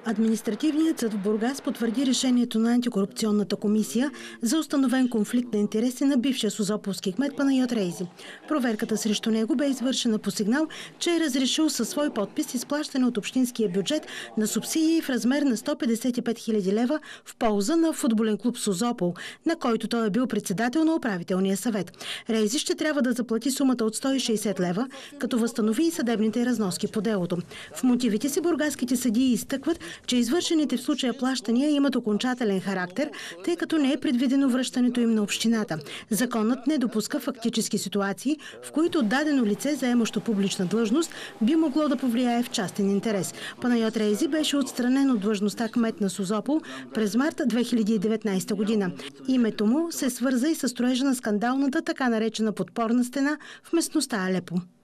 Административният съд в Бургас потвърди решението на антикорупционната комисия за установен конфликт на интереси на бившия созополски кмет Панайот Рейзи. Проверката срещу него бе извършена по сигнал, че е разрешил със свой подпис изплащане от общинския бюджет на субсидии в размер на 155 хиляди лева в полза на футболен клуб Созопол, на който той е бил председател на управителния съвет. Рейзи ще трябва да заплати сумата от 160 лева, като възстанови и съдебните разноски по делото. В мотивите си бургаските съдии изтъкват, че извършените в случая плащания имат окончателен характер, тъй като не е предвидено връщането им на общината. Законът не допуска фактически ситуации, в които дадено лице, заемащо публична длъжност, би могло да повлияе в частен интерес. Панайот Рейзи беше отстранен от длъжността кмет на Созопол през март 2019 година. Името му се свърза и със строежа на скандалната така наречена подпорна стена в местността Алепо.